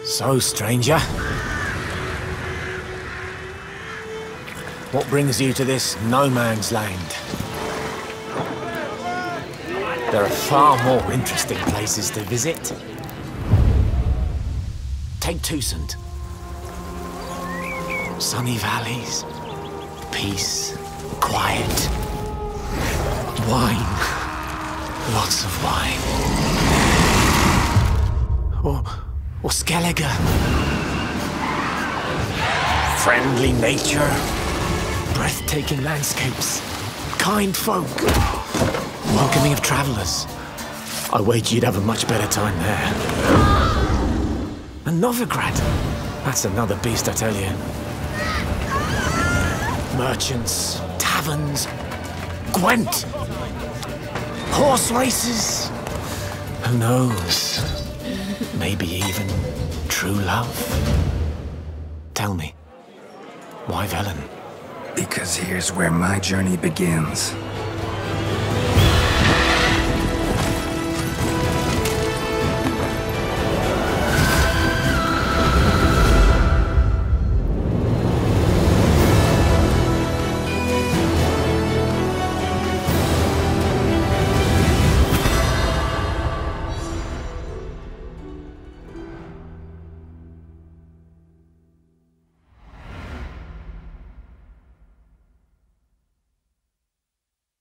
So, stranger, what brings you to this no-man's land? There are far more interesting places to visit. Take Toussaint. Sunny valleys, peace, quiet, wine, lots of wine. Or Skellige. Friendly nature, breathtaking landscapes, kind folk, welcoming of travelers. I wager you'd have a much better time there. And Novigrad, that's another beast, I tell you. Merchants, taverns, Gwent, horse races. Who knows? Maybe even true love. Tell me, why Velen? Because here's where my journey begins.